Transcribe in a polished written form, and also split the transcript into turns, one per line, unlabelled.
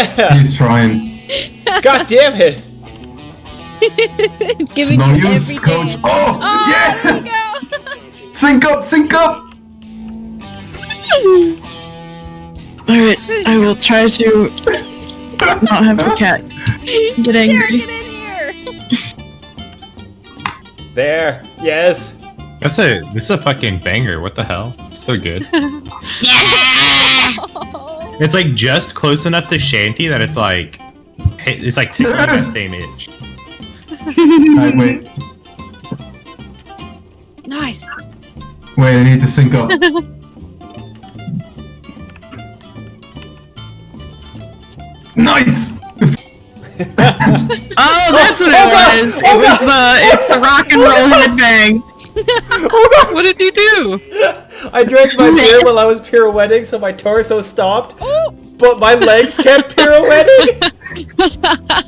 Yeah!
He's trying.
God damn it!
It's giving
No
you
use,
every
coach.
dance.
Oh,
Oh,
yes!
there we go.
Sync up, sync up!
Alright, I will try to not have the cat get angry.
Sarah, get in here!
There! Yes!
This is a fucking banger. What the hell? So good. It's like just close enough to Shanty that it's like tickling that same itch.
Alright, wait.
Nice.
Wait, I need to sync up. Nice!
Oh, that's what it was! It's the rock and roll headbang.
Oh
What did you do?
god! I drank my beer while I was pirouetting, so my torso stopped, but my legs kept pirouetting!